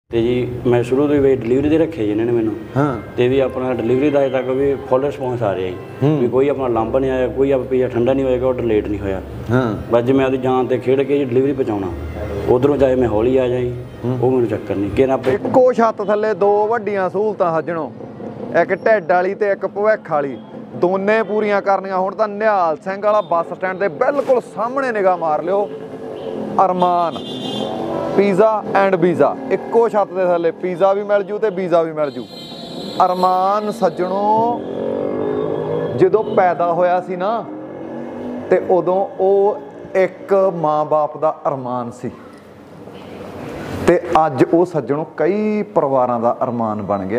ਤੇ ਜੀ ਮੈਂ ਸ਼ੁਰੂ ਤੋਂ ਹੀ ਬਈ ਡਿਲੀਵਰੀ ਦੇ ਰੱਖੇ ਜੀ ਇਹਨਾਂ ਨੇ ਮੈਨੂੰ। ਹਾਂ। ਤੇ ਵੀ ਆਪਣਾ ਡਿਲੀਵਰੀ ਦਾ ਅਜੇ ਤੱਕ ਵੀ ਫੁੱਲ ਰਿਸਪੌਂਸ ਆ ਰਿਹਾ ਜੀ ਵੀ ਕੋਈ ਆਪਣਾ ਲਾਂਭਾ ਨਹੀਂ ਆਇਆ, ਕੋਈ ਪੀਜ਼ਾ ਠੰਡਾ ਨਹੀਂ ਹੋਏਗਾ, ਆਰਡਰ ਲੇਟ ਨਹੀਂ ਹੋਇਆ। ਹਾਂ। ਬਸ ਜੇ ਮੈਂ ਉਹਦੀ ਜਾਨ ਤੇ ਖੇਡ ਕੇ ਜੀ ਡਿਲੀਵਰੀ ਪਹੁੰਚਾਉਣਾ, ਉਧਰੋਂ ਚਾਹੇ ਮੈਂ ਹੌਲੀ ਆ ਜਾਈ ਉਹ ਮੈਨੂੰ ਚੱਕਰ ਨਹੀਂ ਕਿ ਨਾ। ਇੱਕੋ ਛੱਤ ਥੱਲੇ ਦੋ ਵੱਡੀਆਂ ਸਹੂਲਤਾਂ ਸੱਜਣੋ, ਇੱਕ ਢਿੱਡ ਵਾਲੀ ਤੇ ਇੱਕ ਭਵਿੱਖ ਵਾਲੀ, ਦੋਨੇ ਪੂਰੀਆਂ ਕਰਨੀਆਂ। ਹੁਣ ਤਾਂ ਨਿਹਾਲ ਸਿੰਘ ਵਾਲਾ ਬੱਸ ਸਟੈਂਡ ਦੇ ਬਿਲਕੁਲ ਸਾਹਮਣੇ ਨਿਗਾਹ ਮਾਰ ਲਿਓ, ਅਰਮਾਨ ਪੀਜ਼ਾ ਐਂਡ ਵੀਜ਼ਾ। ਇੱਕੋ ਛੱਤ ਦੇ ਥੱਲੇ ਪੀਜ਼ਾ ਵੀ ਮਿਲ ਜੂ ਤੇ ਵੀਜ਼ਾ ਵੀ ਮਿਲ ਜੂ। ਅਰਮਾਨ ਸੱਜਣੋ ਜਦੋਂ ਪੈਦਾ ਹੋਇਆ ਸੀ ਨਾ ਤੇ ਉਦੋਂ ਉਹ ਇੱਕ ਮਾਂ-ਬਾਪ ਦਾ ਅਰਮਾਨ ਸੀ ਤੇ ਅੱਜ ਉਹ ਸੱਜਣੋ ਕਈ ਪਰਿਵਾਰਾਂ ਦਾ ਅਰਮਾਨ ਬਣ ਗਿਆ।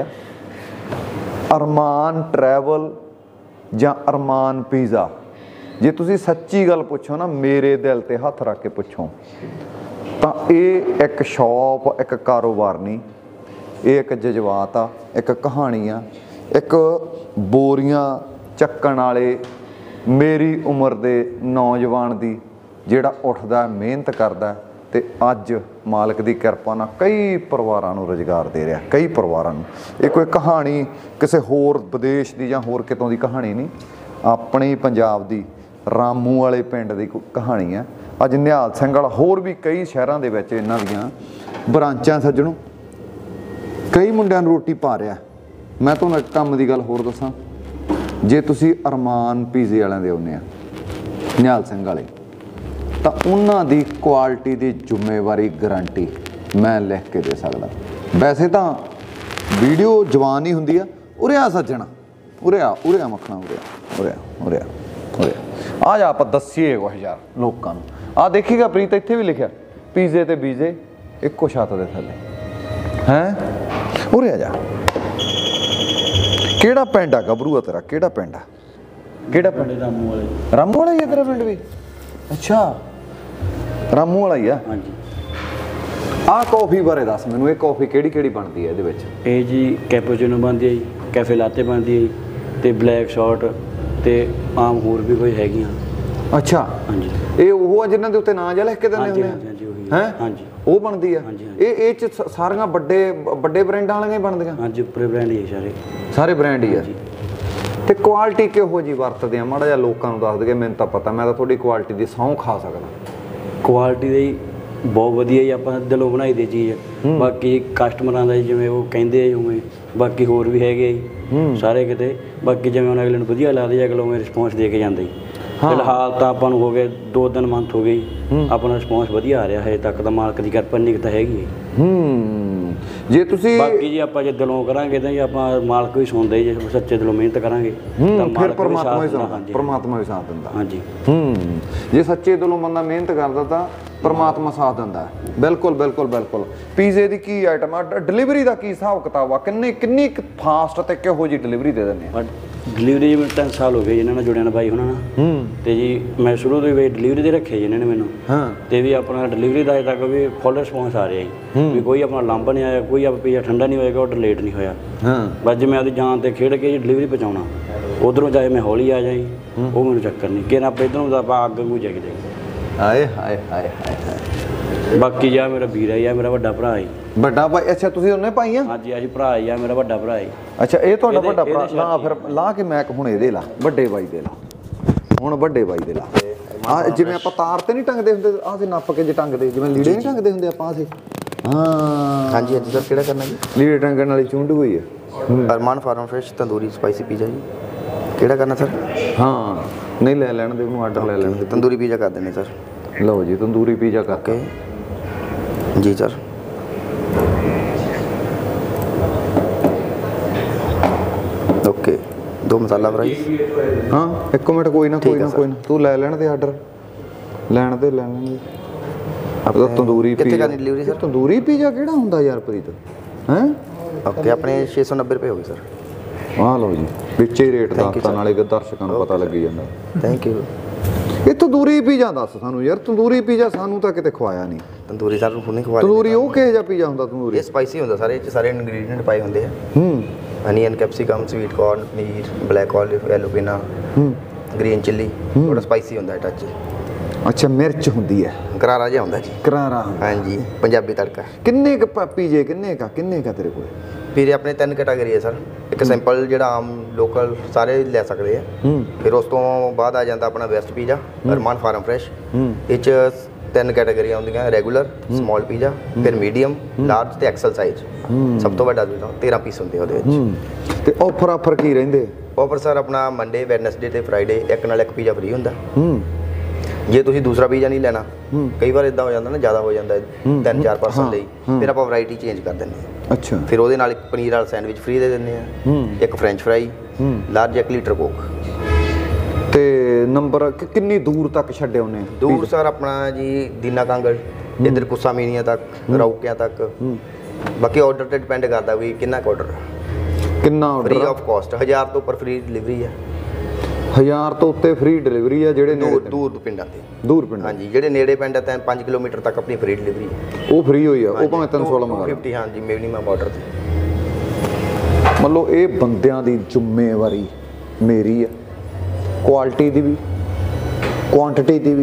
ਅਰਮਾਨ ਟਰੈਵਲ ਜਾਂ ਅਰਮਾਨ ਪੀਜ਼ਾ, ਜੇ ਤੁਸੀਂ ਸੱਚੀ ਗੱਲ ਪੁੱਛੋ ਨਾ, ਮੇਰੇ ਦਿਲ ਤੇ ਹੱਥ ਰੱਖ ਕੇ ਪੁੱਛੋ ਤਾਂ ਇਹ ਇੱਕ ਸ਼ੌਪ, ਇੱਕ ਕਾਰੋਬਾਰ ਨਹੀਂ, ਇਹ ਇੱਕ ਜਜ਼ਬਾਤ ਆ, ਇੱਕ ਕਹਾਣੀ ਆ, ਇੱਕ ਬੋਰੀਆਂ ਚੱਕਣ ਵਾਲੇ ਮੇਰੀ ਉਮਰ ਦੇ ਨੌਜਵਾਨ ਦੀ ਜਿਹੜਾ ਉੱਠਦਾ ਮਿਹਨਤ ਕਰਦਾ ਤੇ ਅੱਜ ਮਾਲਕ ਦੀ ਕਿਰਪਾ ਨਾਲ ਕਈ ਪਰਿਵਾਰਾਂ ਨੂੰ ਰੁਜ਼ਗਾਰ ਦੇ ਰਿਹਾ, ਕਈ ਪਰਿਵਾਰਾਂ ਨੂੰ। ਇਹ ਕੋਈ ਕਹਾਣੀ ਕਿਸੇ ਹੋਰ ਵਿਦੇਸ਼ ਦੀ ਜਾਂ ਹੋਰ ਕਿਤੋਂ ਦੀ ਕਹਾਣੀ ਨਹੀਂ, ਆਪਣੇ ਪੰਜਾਬ ਦੀ ਰਾਮੂ ਵਾਲੇ ਪਿੰਡ ਦੀ ਕਹਾਣੀ ਆ। ਅੱਜ ਨਿਹਾਲ ਸਿੰਘ ਵਾਲਾ ਹੋਰ ਵੀ ਕਈ ਸ਼ਹਿਰਾਂ ਦੇ ਵਿੱਚ ਇਹਨਾਂ ਦੀਆਂ ਬ੍ਰਾਂਚਾਂ ਸੱਜਣੋ, ਕਈ ਮੁੰਡਿਆਂ ਨੂੰ ਰੋਟੀ ਪਾ ਰਿਹਾ। ਮੈਂ ਤੁਹਾਨੂੰ ਇੱਕ ਕੰਮ ਦੀ ਗੱਲ ਹੋਰ ਦੱਸਾਂ, ਜੇ ਤੁਸੀਂ ਅਰਮਾਨ ਪੀਜ਼ੇ ਵਾਲਿਆਂ ਦੇ ਆਉਂਦੇ ਆ ਨਿਹਾਲ ਸਿੰਘ ਵਾਲੇ, ਤਾਂ ਉਹਨਾਂ ਦੀ ਕੁਆਲਿਟੀ ਦੀ ਜ਼ਿੰਮੇਵਾਰੀ ਗਰੰਟੀ ਮੈਂ ਲਿਖ ਕੇ ਦੇ ਸਕਦਾ। ਵੈਸੇ ਤਾਂ ਵੀਡੀਓ ਜਵਾਨ ਹੀ ਹੁੰਦੀ ਆ। ਉਰੇ ਆ ਸੱਜਣਾ, ਉਰੇ ਆ ਮੱਖਣਾ, ਉਰੇ ਆ ਜਾ ਆਪਾਂ ਦੱਸੀਏ ਕੁਛ ਯਾਰ ਲੋਕਾਂ ਨੂੰ। ਆਹ ਦੇਖੀਗਾ ਪ੍ਰੀਤ, ਇੱਥੇ ਵੀ ਲਿਖਿਆ ਪੀਜ਼ੇ ਤੇ ਵੀਜ਼ੇ ਇੱਕੋ ਛੱਤ ਦੇ ਥੱਲੇ ਹੈਂ। ਉਰੇ ਆ ਜਾ। ਕਿਹੜਾ ਪਿੰਡ ਆ ਗੱਭਰੂਆ ਤੇਰਾ? ਕਿਹੜਾ ਪਿੰਡ ਆ? ਕਿਹੜਾ ਪਿੰਡ? ਰਾਮੂ ਵਾਲੇ। ਰਾਮੂ ਵਾਲਾ ਹੀ ਆ ਤੇਰਾ ਪਿੰਡ ਵੀ? ਅੱਛਾ, ਰਾਮੂ ਵਾਲਾ ਹੀ ਆ। ਹਾਂਜੀ। ਆਹ ਕੌਫੀ ਬਾਰੇ ਦੱਸ ਮੈਨੂੰ, ਇਹ ਕੌਫੀ ਕਿਹੜੀ ਕਿਹੜੀ ਬਣਦੀ ਹੈ ਇਹਦੇ ਵਿੱਚ? ਇਹ ਜੀ ਕੈਪੂਚੀਨੋ ਬਣਦੀ ਹੈ ਜੀ, ਕੈਫੇ ਲਾਤੇ ਬਣਦੀ ਹੈ ਜੀ, ਤੇ ਬਲੈਕ ਸ਼ਾਟ ਤੇ ਆਮ ਹੋਰ ਵੀ ਕੋਈ ਹੈਗੀਆਂ। ਅੱਛਾ। ਹਾਂਜੀ। ਇਹ ਉਹ ਆ ਜਿਨ੍ਹਾਂ ਦੇ ਉੱਤੇ ਨਾਂ ਜਿਹਾ ਲਿਖ ਕੇ ਦਿੰਦੇ ਹੁੰਦੇ ਆ? ਹਾਂਜੀ ਉਹੀ ਹੈ। ਹਾਂਜੀ ਉਹ ਬਣਦੀ ਆ। ਹਾਂਜੀ। ਇਹ ਚ ਸਾਰੀਆਂ ਵੱਡੇ ਬ੍ਰਾਂਡਾਂ ਵਾਲੀਆਂ ਹੀ ਬਣਦੀਆਂ? ਹਾਂਜੀ, ਉੱਪਰੇ ਬ੍ਰਾਂਡ ਹੀ ਸਾਰੇ ਬ੍ਰਾਂਡ ਹੀ ਆ। ਤੇ ਕੁਆਲਿਟੀ ਕਿਹੋ ਜਿਹੀ ਵਰਤਦੇ ਆ? ਮਾੜਾ ਜਿਹਾ ਲੋਕਾਂ ਨੂੰ ਦੱਸ ਦਈਏ, ਮੈਨੂੰ ਤਾਂ ਪਤਾ, ਮੈਂ ਤਾਂ ਤੁਹਾਡੀ ਕੁਆਲਿਟੀ ਦੀ ਸਹੁੰ ਖਾ ਸਕਦਾ। ਕੁਆਲਿਟੀ ਦੇ ਬਹੁਤ ਵਧੀਆ ਜੀ, ਆਪਾਂ ਦਿਲੋਂ ਬਣਾਈ ਦੀ ਚੀਜ਼। ਬਾਕੀ ਕਸਟਮਰਾਂ ਦਾ ਜਿਵੇਂ ਉਹ ਕਹਿੰਦੇ ਉਵੇਂ, ਬਾਕੀ ਹੋਰ ਵੀ ਹੈਗੇ ਜੀ ਸਾਰੇ ਕਿਤੇ। ਬਾਕੀ ਜਿਵੇਂ ਹੁਣ ਅਗਲੇ ਨੂੰ ਵਧੀਆ ਲੱਗਦਾ, ਅਗਲੇ ਉਵੇਂ ਰਿਸਪੌਂਸ ਦੇ ਕੇ ਜਾਂਦੇ ਜੀ। ਫਿਲਹਾਲ ਤਾਂ ਆਪਾਂ ਨੂੰ ਹੋ ਗਏ 2-3 ਮੰਥ ਹੋ ਗਏ, ਆਪਣਾ ਰਿਸਪੌਂਸ ਵਧੀਆ ਆ ਰਿਹਾ ਹਜੇ ਤੱਕ ਤਾਂ, ਮਾਲਕ ਦੀ ਕਿਰਪਾ ਇੰਨੀ ਕੁ ਤਾਂ ਹੈਗੀ ਹੈ। ਜੇ ਤੁਸੀਂ ਬਾਕੀ ਜੀ ਆਪਾਂ ਜੇ ਦਿਲੋਂ ਕਰਾਂਗੇ ਤਾਂ ਜੀ ਆਪਾਂ ਮਾਲਕ ਵੀ ਸੁਣਦਾ, ਜੇ ਸੱਚੇ ਦਿਲੋਂ ਮਿਹਨਤ ਕਰਾਂਗੇ ਤਾਂ ਫਿਰ ਪਰਮਾਤਮਾ ਵੀ ਸਾਥ ਦਿੰਦਾ। ਹਾਂਜੀ। ਜੇ ਸੱਚੇ ਦਿਲੋਂ ਬੰਦਾ ਮਿਹਨਤ ਕਰਦਾ ਤਾਂ ਪਰਮਾਤਮਾ ਸਾਥ ਦਿੰਦਾ। ਬਿਲਕੁਲ। ਪੀਜ਼ੇ ਦੀ ਕੀ ਆਈਟਮ ਆ? ਡਿਲੀਵਰੀ ਦਾ ਕੀ ਹਿਸਾਬ ਕਿਤਾਬ ਆ? ਕਿੰਨੀ ਫਾਸਟ ਤੇ ਕਿਹੋ ਜਿਹੀ ਡਿਲੀਵਰੀ ਦੇ ਦਿੰਦੇ ਆ? ਡਿਲੀਵਰੀ ਜਿਵੇਂ 3 ਸਾਲ ਹੋ ਗਏ ਇਹਨਾਂ ਨਾਲ ਜੁੜਿਆ ਨਾ ਬਾਈ ਉਹਨਾਂ ਨਾਲ। ਤੇ ਜੀ ਮੈਂ ਸ਼ੁਰੂ ਤੋਂ ਹੀ ਬਈ ਡਿਲੀਵਰੀ ਦੇ ਰੱਖੇ ਜੀ ਇਹਨਾਂ ਨੇ ਮੈਨੂੰ। ਤੇ ਵੀ ਆਪਣਾ ਡਿਲੀਵਰੀ ਦਾ ਅਜੇ ਤੱਕ ਵੀ ਫੁੱਲ ਰਿਸਪੌਂਸ ਆ ਰਿਹਾ ਜੀ ਵੀ ਕੋਈ ਆਪਣਾ ਲਾਂਭਾ ਨਹੀਂ ਆਇਆ, ਕੋਈ ਪੀਜ਼ਾ ਠੰਡਾ ਨਹੀਂ ਹੋਏਗਾ, ਆਰਡਰ ਲੇਟ ਨਹੀਂ ਹੋਇਆ। ਬਸ ਜੇ ਮੈਂ ਉਹਦੀ ਜਾਨ ਤੇ ਖੇਡ ਕੇ ਜੀ ਡਿਲੀਵਰੀ ਪਹੁੰਚਾਉਣਾ, ਉਧਰੋਂ ਚਾਹੇ ਮੈਂ ਹੌਲੀ ਆ ਜਾਈ ਉਹ ਮੈਨੂੰ ਚੱਕਰ ਨਹੀਂ ਕਿ ਨਾ ਆਪਾਂ ਇੱਧਰੋਂ ਤਾਂ ਆਪਾਂ ਅੱਗ ਨੂੰ ਜਾਈਏ। ਹਾਏ। ਬਾਕੀ ਯਾਰ ਮੇਰਾ ਵੀਰ ਹੈ, ਯਾਰ ਮੇਰਾ ਵੱਡਾ ਭਰਾ ਹੈ। ਵੱਡਾ ਭਾਈ? ਅੱਛਾ, ਤੁਸੀਂ ਉਹਨੇ ਪਾਈਆਂ? ਹਾਂਜੀ ਅਸੀਂ ਭਰਾ ਹੈ, ਯਾਰ ਮੇਰਾ ਵੱਡਾ ਭਰਾ ਹੈ। ਅੱਛਾ, ਇਹ ਤੁਹਾਡਾ ਵੱਡਾ ਭਰਾ? ਲਾ ਫਿਰ ਲਾ ਕੇ ਮੈਂ ਹੁਣ ਇਹਦੇ ਲਾ, ਵੱਡੇ ਬਾਈ ਦੇ ਲਾ, ਹੁਣ ਵੱਡੇ ਬਾਈ ਦੇ ਲਾ। ਆਹ ਜਿਵੇਂ ਆਪਾਂ ਤਾਰ ਤੇ ਨਹੀਂ ਟੰਗਦੇ ਹੁੰਦੇ, ਆਹ ਤੇ ਨੱਪ ਕੇ ਜੇ ਟੰਗਦੇ, ਜਿਵੇਂ ਲੀੜੇ ਨਹੀਂ ਟੰਗਦੇ ਹੁੰਦੇ ਆਪਾਂ ਆਹ। ਹਾਂ ਹਾਂਜੀ ਸਰ, ਕਿਹੜਾ ਕਰਨਾ ਜੀ? ਲੀੜੇ ਟੰਗਣ ਵਾਲੀ ਚੁੰਡ ਹੋਈ ਆ। Armaan farm fresh tandoori spicy pizza ਜੀ, ਕਿਹੜਾ ਕਰਨਾ ਸਰ? ਹਾਂ, ਨਹੀਂ ਲੈ ਲੈਣ ਦੇ ਉਹਨੂੰ, ਆਰਡਰ ਲੈ ਲੈਣ ਦੇ। ਤੰਦੂਰੀ ਪੀਜ਼ਾ ਕਰ ਦਿੰਦੇ ਸਰ। ਲਓ ਜੀ, ਤੰਦੂਰੀ ਪੀਜ਼ਾ ਕਰਕੇ ਜੀ ਸਰ। ਓਕੇ, 2 ਮਸਾਲਾ ਫਰਾਈ। ਹਾਂ, 1 ਮਿੰਟ, ਕੋਈ ਨਾ ਤੂੰ ਲੈ ਲੈਣ ਦੇ ਆਰਡਰ, ਲੈਣ ਦੇ ਆਪਣਾ ਤੰਦੂਰੀ ਪੀਜ਼ਾ। ਕਿੱਥੇ ਕਰਨੀ ਡਿਲੀਵਰੀ ਸਰ? ਤੰਦੂਰੀ ਪੀਜ਼ਾ ਕਿਹੜਾ ਹੁੰਦਾ ਯਾਰ ਪ੍ਰੀਤ? ਹੈ ਓਕੇ, ਆਪਣੇ 690 ਰੁਪਏ ਹੋ ਗਏ ਸਰ। ਆਹ ਲਓ ਜੀ, ਵਿੱਚੇ ਹੀ ਰੇਟ ਦੱਸਤਾ, ਨਾਲੇ ਦਰਸ਼ਕਾਂ ਨੂੰ ਪਤਾ ਲੱਗੀ ਜਾਂਦਾ। Thank you. ਇਹ ਤੰਦੂਰੀ ਪੀਜ਼ਾ ਦੱਸ ਸਾਨੂੰ ਯਾਰ, ਤੰਦੂਰੀ ਪੀਜ਼ਾ ਸਾਨੂੰ ਤਾਂ ਕਿਤੇ ਖਵਾਇਆ ਨਹੀਂ। ਤੰਦੂਰੀ ਸਰ ਹੁਣ ਨਹੀਂ ਖਵਾ। ਤੰਦੂਰੀ ਉਹ ਕਿਹੋ ਜਿਹਾ ਪੀਜ਼ਾ ਹੁੰਦਾ ਤੰਦੂਰੀ? ਇਹ ਸਪਾਈਸੀ ਹੁੰਦਾ ਸਰ, ਇਹ 'ਚ ਸਾਰੇ ਇਨਗਰੀਡੀਐਂਟ ਪਾਏ ਹੁੰਦੇ ਆ। Onion, capsicum, sweet corn, paneer, black olive, yellow ਪਿਨਾ, ਗ੍ਰੀਨ ਚਿੱਲੀ। ਥੋੜਾ ਸਪਾਈਸੀ ਹੁੰਦਾ ਹੈ ਟੱਚ। ਅੱਛਾ, ਮਿਰਚ ਹੁੰਦੀ ਹੈ, ਕਰਾਰਾ ਜਿਹਾ ਹੁੰਦਾ ਜੀ। ਕਰਾਰਾ ਹੁੰਦਾ। ਹਾਂਜੀ, ਪੰਜਾਬੀ ਤੜਕਾ। ਕਿੰਨੇ ਕ ਪੀਜੇ ਕਿੰਨੇ ਕਾ ਤੇਰੇ ਕੋਲ? ਫਿਰ ਆਪਣੇ 3 ਕੈਟਾਗਰੀ ਹੈ ਸਰ। ਇੱਕ ਸਿੰਪਲ ਜਿਹੜਾ ਆਮ ਲੋਕਲ ਸਾਰੇ ਲੈ ਸਕਦੇ ਆ। ਫਿਰ ਉਸ ਤੋਂ ਬਾਅਦ ਆ ਜਾਂਦਾ ਆਪਣਾ ਵੈਸਟ ਪੀਜ਼ਾ, ਅਰਮਾਨ ਫਾਰਮ ਫਰੈਸ਼। ਇਹ 'ਚ 3 ਕੈਟਾਗਰੀਆਂ ਹੁੰਦੀਆਂ, ਰੈਗੂਲਰ, ਸਮਾਲ ਪੀਜ਼ਾ, ਫਿਰ ਮੀਡੀਅਮ, ਲਾਰਜ ਤੇ ਐਕਸਲ ਸਾਈਜ਼। ਸਭ ਤੋਂ ਵੱਡਾ 13 ਪੀਸ ਹੁੰਦੇ ਉਹਦੇ ਵਿੱਚ। ਤੇ ਆਫਰ ਕੀ ਰਹਿੰਦੇ? ਆਫਰ ਸਰ ਆਪਣਾ ਮੰਡੇ, ਵੈਡਨਸਡੇ ਤੇ ਫਰਾਈਡੇ ਇੱਕ ਨਾਲ ਇੱਕ ਪੀਜ਼ਾ ਫ੍ਰੀ ਹੁੰਦਾ। ਜੇ ਤੁਸੀਂ ਦੂਸਰਾ ਪੀਜ਼ਾ ਨਹੀਂ ਲੈਣਾ, ਕਈ ਵਾਰ ਇਦਾਂ ਹੋ ਜਾਂਦਾ ਨਾ, ਜ਼ਿਆਦਾ ਹੋ ਜਾਂਦਾ 3-4 ਪਰਸਨ ਲਈ, ਫਿਰ ਆਪਾਂ ਵੈਰਾਈਟੀ ਚੇਂਜ ਕਰ ਦਿੰਦੇ ਹਾਂ। ਅੱਛਾ। ਫਿਰ ਉਹਦੇ ਨਾਲ ਇੱਕ ਪਨੀਰ ਵਾਲਾ ਸੈਂਡਵਿਚ ਫ੍ਰੀ ਦੇ ਦਿੰਦੇ ਆ, ਇੱਕ french fry, large 1 litre coke. ਤੇ ਨੰਬਰ ਕਿੰਨੀ ਦੂਰ ਤੱਕ ਛੱਡੇ ਉਹਨੇ? ਦੂਰ ਸਰ ਆਪਣਾ ਜੀ ਦੀਨਾ ਕਾਂਗੜ, ਇੱਧਰ ਕੁੱਸਾ ਮੀਨੀਆਂ ਤੱਕ, ਰੌਕਿਆਂ ਤੱਕ। ਬਾਕੀ ਆਰਡਰ ਤੇ ਡਿਪੈਂਡ ਕਰਦਾ ਵੀ ਕਿੰਨਾ ਕੁ ਆਰਡਰ। ਕਿੰਨਾ ਆਰਡਰ? ਫ੍ਰੀ ਆਫ ਕਾਸਟ, 1000 ਤੋਂ ਉੱਪਰ ਫ੍ਰੀ ਡਿਲੀਵਰੀ ਹੈ। 1000 ਤੋਂ ਉੱਤੇ ਫ੍ਰੀ ਡਿਲੀਵਰੀ ਆ ਜਿਹੜੇ ਦੂਰ ਪਿੰਡਾਂ ਤੇ? ਦੂਰ ਪਿੰਡ। ਹਾਂਜੀ, ਜਿਹੜੇ ਨੇੜੇ ਪਿੰਡ ਆ 5 ਕਿਲੋਮੀਟਰ ਤੱਕ ਆਪਣੀ ਫ੍ਰੀ ਡਿਲੀਵਰੀ ਹੈ। ਉਹ ਫ੍ਰੀ ਹੋਈ ਆ, ਉਹ ਭਾਵੇਂ 316 ਮੰਗਾ 50। ਹਾਂਜੀ, ਮਿਨੀਮਮ ਆਰਡਰ ਤੇ। ਮਤਲਬ ਇਹ ਬੰਦਿਆਂ ਦੀ ਜ਼ਿੰਮੇਵਾਰੀ ਮੇਰੀ ਆ, ਕੁਆਲਿਟੀ ਦੀ ਵੀ, ਕੁਆਂਟੀਟੀ ਦੀ ਵੀ,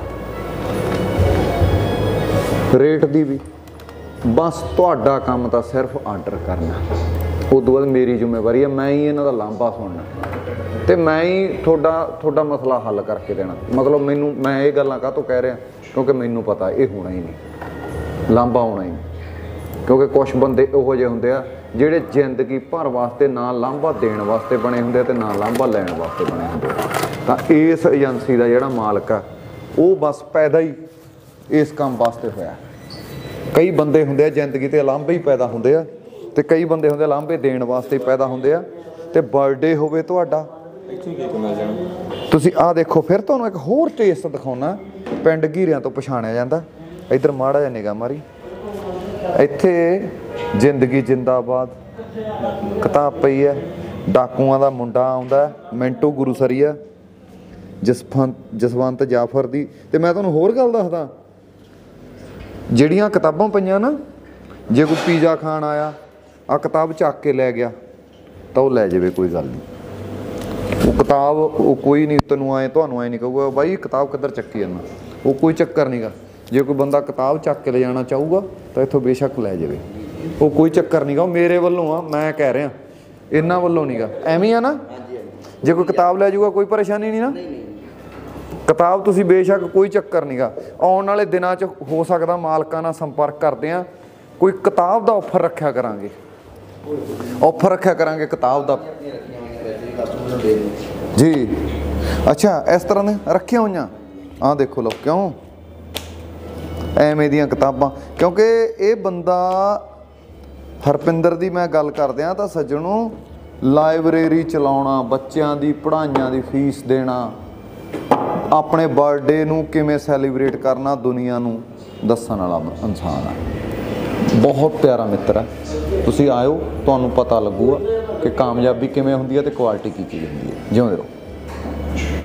ਰੇਟ ਦੀ ਵੀ। ਬਸ ਤੁਹਾਡਾ ਕੰਮ ਤਾਂ ਸਿਰਫ ਆਰਡਰ ਕਰਨਾ। ਉਸ ਤੋਂ ਬਾਅਦ ਮੇਰੀ ਜ਼ਿੰਮੇਵਾਰੀ ਹੈ, ਮੈਂ ਹੀ ਇਹਨਾਂ ਦਾ ਲਾਂਭਾ ਸੁਣਨਾ ਤੇ ਮੈਂ ਹੀ ਤੁਹਾਡਾ ਮਸਲਾ ਹੱਲ ਕਰਕੇ ਦੇਣਾ। ਮਤਲਬ ਮੈਂ ਇਹ ਗੱਲਾਂ ਕਾਹਤੋਂ ਕਹਿ ਰਿਹਾ, ਕਿਉਂਕਿ ਮੈਨੂੰ ਪਤਾ ਇਹ ਹੋਣਾ ਹੀ ਨਹੀਂ, ਲਾਂਭਾ ਹੋਣਾ ਹੀ ਨਹੀਂ। ਕਿਉਂਕਿ ਕੁਛ ਬੰਦੇ ਇਹੋ ਜਿਹੇ ਹੁੰਦੇ ਆ ਜਿਹੜੇ ਜ਼ਿੰਦਗੀ ਭਰ ਵਾਸਤੇ ਨਾ ਲਾਂਭਾ ਦੇਣ ਵਾਸਤੇ ਬਣੇ ਹੁੰਦੇ ਤੇ ਨਾ ਲਾਂਭਾ ਲੈਣ ਵਾਸਤੇ ਬਣੇ ਹੁੰਦੇ। ਤਾਂ ਇਸ ਏਜੰਸੀ ਦਾ ਜਿਹੜਾ ਮਾਲਕ ਆ, ਉਹ ਬਸ ਪੈਦਾ ਹੀ ਇਸ ਕੰਮ ਵਾਸਤੇ ਹੋਇਆ। ਕਈ ਬੰਦੇ ਹੁੰਦੇ ਆ ਜ਼ਿੰਦਗੀ ਤੇ ਲਾਂਭੇ ਹੀ ਪੈਦਾ ਹੁੰਦੇ ਆ, ਤੇ ਕਈ ਬੰਦੇ ਹੁੰਦੇ ਲਾਂਭੇ ਦੇਣ ਵਾਸਤੇ ਪੈਦਾ ਹੁੰਦੇ ਆ। ਤੇ ਬਰਥਡੇ ਹੋਵੇ ਤੁਹਾਡਾ, ਤੁਸੀਂ ਆਹ ਦੇਖੋ। ਫਿਰ ਤੁਹਾਨੂੰ ਇੱਕ ਹੋਰ ਟੇਸਟ ਦਿਖਾਉਣਾ, ਪਿੰਡ ਘੀਰਿਆਂ ਤੋਂ ਪਛਾਣਿਆ ਜਾਂਦਾ। ਇੱਧਰ ਮਾੜਾ ਜਿਹਾ ਨਿਗਾਹ ਮਾਰੀ, ਇੱਥੇ ਜ਼ਿੰਦਗੀ ਜਿੰਦਾਬਾਦ ਕਿਤਾਬ ਪਈ ਹੈ। ਡਾਕੂਆਂ ਦਾ ਮੁੰਡਾ ਆਉਂਦਾ, ਮਿੰਟੂ ਗੁਰੂਸਰੀਆ, ਜਸਵੰਤ ਜਾਫਰ ਦੀ। ਤੇ ਮੈਂ ਤੁਹਾਨੂੰ ਹੋਰ ਗੱਲ ਦੱਸਦਾ, ਜਿਹੜੀਆਂ ਕਿਤਾਬਾਂ ਪਈਆਂ ਨਾ, ਜੇ ਕੋਈ ਪੀਜ਼ਾ ਖਾਣ ਆਇਆ, ਆਹ ਕਿਤਾਬ ਚੱਕ ਕੇ ਲੈ ਗਿਆ ਤਾਂ ਉਹ ਲੈ ਜਾਵੇ, ਕੋਈ ਗੱਲ ਨਹੀਂ। ਉਹ ਕਿਤਾਬ ਉਹ ਕੋਈ ਨਹੀਂ ਤੁਹਾਨੂੰ ਨਹੀਂ ਕਹੂਗਾ ਬਾਈ ਕਿਤਾਬ ਕਿੱਧਰ ਚੱਕੀ ਜਾਂਦਾ, ਉਹ ਕੋਈ ਚੱਕਰ ਨਹੀਂਗਾ। ਜੇ ਕੋਈ ਬੰਦਾ ਕਿਤਾਬ ਚੱਕ ਕੇ ਲੈ ਜਾਣਾ ਚਾਹੂਗਾ ਤਾਂ ਇੱਥੋਂ ਬੇਸ਼ੱਕ ਲੈ ਜਾਵੇ, ਉਹ ਕੋਈ ਚੱਕਰ ਨਹੀਂਗਾ। ਉਹ ਮੇਰੇ ਵੱਲੋਂ ਆ, ਮੈਂ ਕਹਿ ਰਿਹਾ, ਇਹਨਾਂ ਵੱਲੋਂ ਨਹੀਂਗਾ। ਐਵੇਂ ਆ ਨਾ, ਜੇ ਕੋਈ ਕਿਤਾਬ ਲੈ ਜਾਊਗਾ ਕੋਈ ਪਰੇਸ਼ਾਨੀ ਨਹੀਂ ਨਾ। ਕਿਤਾਬ ਤੁਸੀਂ ਬੇਸ਼ੱਕ, ਕੋਈ ਚੱਕਰ ਨਹੀਂਗਾ। ਆਉਣ ਵਾਲੇ ਦਿਨਾਂ 'ਚ ਹੋ ਸਕਦਾ ਮਾਲਕਾਂ ਨਾਲ ਸੰਪਰਕ ਕਰਦੇ ਆ, ਕੋਈ ਕਿਤਾਬ ਦਾ ਆਫਰ ਰੱਖਿਆ ਕਰਾਂਗੇ, ਕਿਤਾਬ ਦਾ ਜੀ। ਅੱਛਾ, ਇਸ ਤਰ੍ਹਾਂ ਦੇ ਰੱਖੀਆਂ ਹੋਈਆਂ, ਆਹ ਦੇਖੋ ਲਓ। ਕਿਉਂ ਐਵੇਂ ਦੀਆਂ ਕਿਤਾਬਾਂ? ਕਿਉਂਕਿ ਇਹ ਬੰਦਾ ਹਰਪਿੰਦਰ ਦੀ ਮੈਂ ਗੱਲ ਕਰਦਿਆਂ ਤਾਂ ਸੱਜਣੋ, ਲਾਇਬ੍ਰੇਰੀ ਚਲਾਉਣਾ, ਬੱਚਿਆਂ ਦੀ ਪੜ੍ਹਾਈਆਂ ਦੀ ਫੀਸ ਦੇਣਾ, ਆਪਣੇ ਬਰਥਡੇ ਨੂੰ ਕਿਵੇਂ ਸੈਲੀਬ੍ਰੇਟ ਕਰਨਾ, ਦੁਨੀਆ ਨੂੰ ਦੱਸਣ ਵਾਲਾ ਇਨਸਾਨ ਆ। ਬਹੁਤ ਪਿਆਰਾ ਮਿੱਤਰ ਹੈ। ਤੁਸੀਂ ਆਇਓ, ਤੁਹਾਨੂੰ ਪਤਾ ਲੱਗੂਗਾ ਕਿ ਕਾਮਯਾਬੀ ਕਿਵੇਂ ਹੁੰਦੀ ਹੈ ਤੇ ਕੁਆਲਿਟੀ ਕੀ ਚੀਜ਼ ਹੁੰਦੀ ਹੈ। ਜਿਉਂਦੇ ਰਹੋ।